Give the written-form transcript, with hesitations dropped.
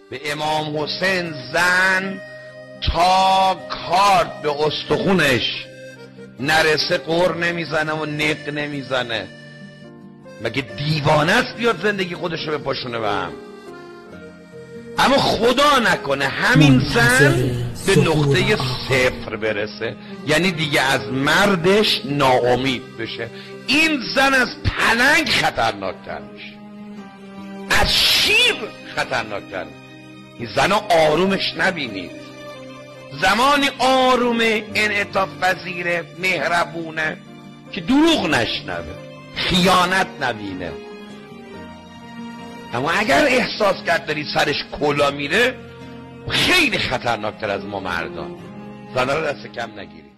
به امام حسین زن تا کارت به استخونش نرسه قر نمیزنه و نق نمیزنه. مگه دیوانه است بیاد زندگی خودش رو بپاشونه به هم؟ اما خدا نکنه همین زن به نقطه صفر برسه، یعنی دیگه از مردش ناامید بشه. این زن از پلنگ خطرناکتر میشه، از شیر خطرناکتر. این زن آرومش نبینید، زمانی آرومه، انعطاف پذیره، مهربونه که دروغ نشنوه، خیانت نبینه. اما اگر احساس کرد داری سرش کلا میره، خیلی خطرناکتر از ما مردان. زنها رو دست کم نگیرید.